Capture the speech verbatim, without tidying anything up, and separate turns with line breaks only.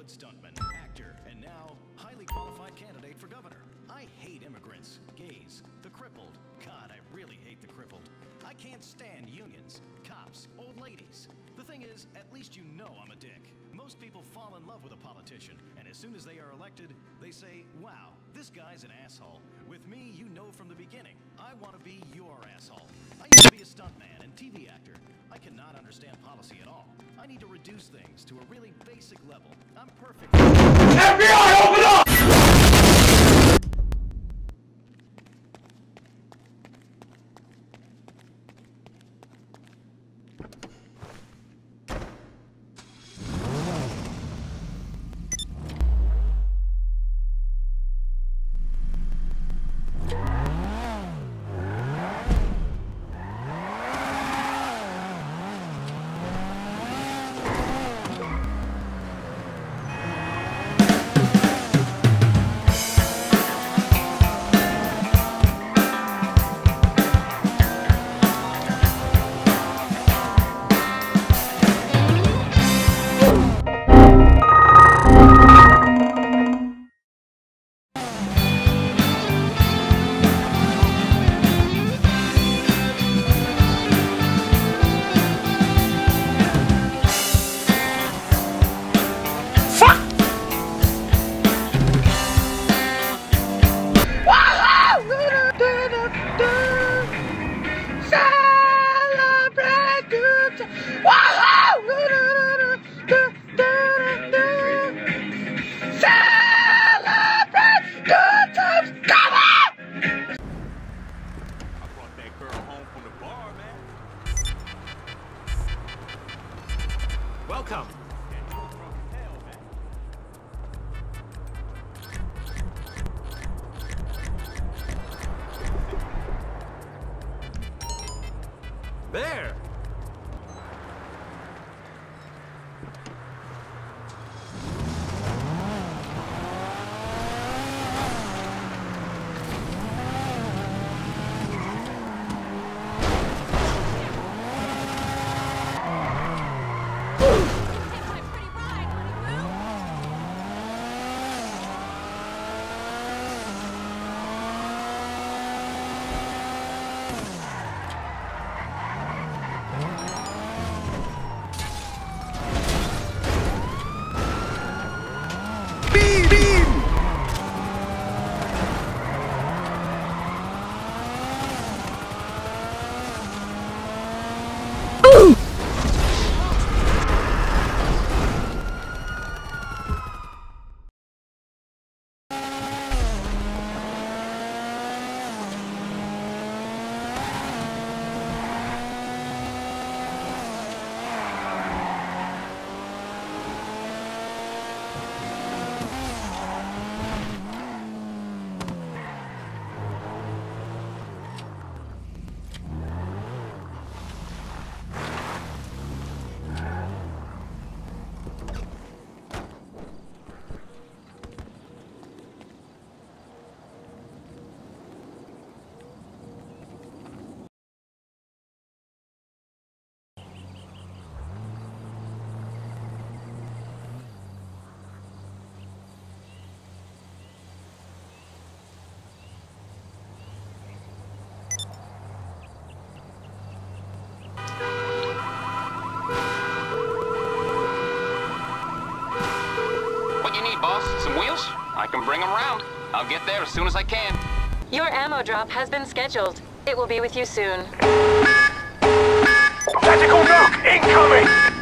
Hollywood stuntman, actor, and now highly qualified candidate for governor. I hate immigrants, gays, the crippled. God, I really hate the crippled. I can't stand unions, cops, old ladies. The thing is, at least you know I'm a dick. Most people fall in love with a politician, and as soon as they are elected, they say, wow, this guy's an asshole. With me, you know from the beginning, I want to be your asshole. I used to be a stuntman and T V actor. I cannot understand policy at all. I need to reduce things to a really basic level. I'm perfect.
F B I, open up!
Welcome. There.
Some wheels? I can bring them round. I'll get there as soon as I can.
Your ammo drop has been scheduled. It will be with you soon.
Tactical nuke incoming!